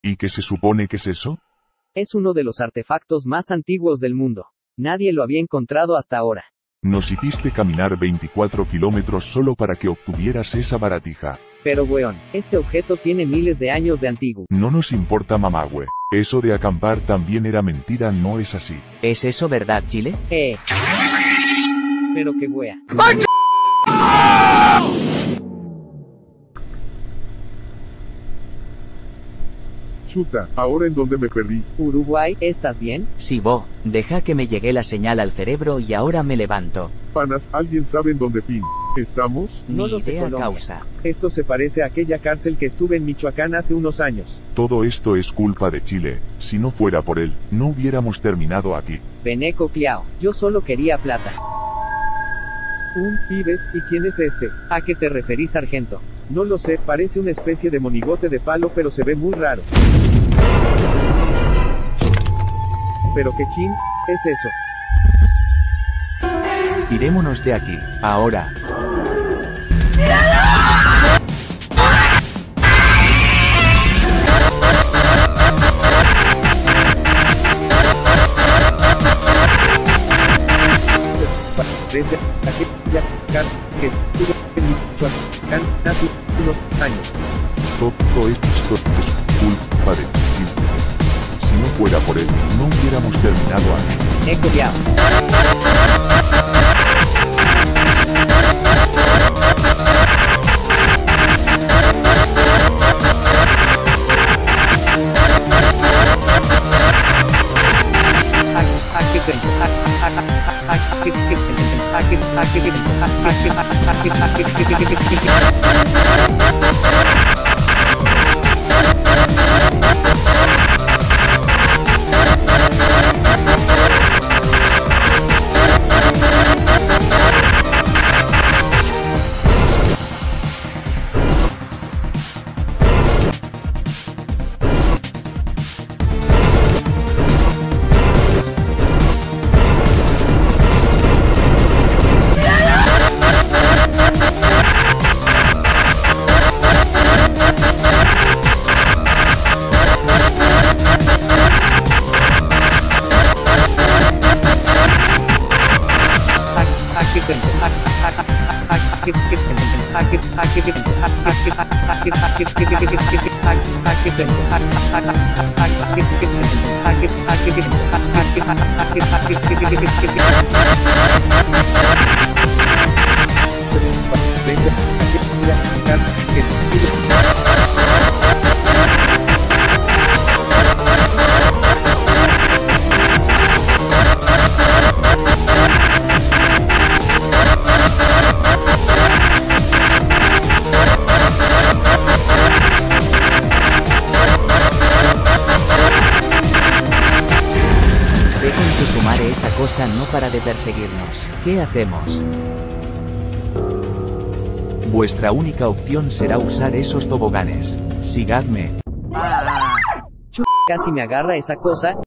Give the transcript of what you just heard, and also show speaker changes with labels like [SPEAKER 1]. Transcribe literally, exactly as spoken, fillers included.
[SPEAKER 1] ¿Y qué se supone que es eso?
[SPEAKER 2] Es uno de los artefactos más antiguos del mundo. Nadie lo había encontrado hasta ahora.
[SPEAKER 1] Nos hiciste caminar veinticuatro kilómetros solo para que obtuvieras esa baratija.
[SPEAKER 2] Pero weón, este objeto tiene miles de años de antiguo.
[SPEAKER 1] No nos importa mamagüe. Eso de acampar también era mentira, no es así.
[SPEAKER 3] ¿Es eso verdad, Chile?
[SPEAKER 2] Eh. Pero qué wea.
[SPEAKER 4] Chuta, ¿ahora en dónde me perdí?
[SPEAKER 2] Uruguay, ¿estás bien?
[SPEAKER 3] Sí, bo, deja que me llegue la señal al cerebro y ahora me levanto.
[SPEAKER 4] Panas, ¿alguien sabe en dónde pin? ¿Estamos?
[SPEAKER 2] No
[SPEAKER 3] Ni
[SPEAKER 2] lo sé,
[SPEAKER 3] idea
[SPEAKER 2] Colombia.
[SPEAKER 3] causa.
[SPEAKER 5] Esto se parece a aquella cárcel que estuve en Michoacán hace unos años.
[SPEAKER 1] Todo esto es culpa de Chile. Si no fuera por él, no hubiéramos terminado aquí.
[SPEAKER 2] Beneco Cliao, yo solo quería plata.
[SPEAKER 5] Un, pibes, ¿y quién es este?
[SPEAKER 2] ¿A qué te referís, sargento?
[SPEAKER 5] No lo sé, parece una especie de monigote de palo pero se ve muy raro. Pero qué chin, es eso.
[SPEAKER 3] Irémonos de aquí, ahora.
[SPEAKER 5] Parece aquella cárcel que estuvo en Michoacán hace unos años.
[SPEAKER 1] Todo esto es culpa de Chile. Si no fuera por él, no hubiéramos terminado aquí.
[SPEAKER 2] Beneco Cliao.
[SPEAKER 3] Dejen que Sumare esa cosa no para de perseguirnos. ¿Qué hacemos? Vuestra única opción será usar esos toboganes. Sigadme.
[SPEAKER 2] Ah, chu- casi me agarra esa cosa.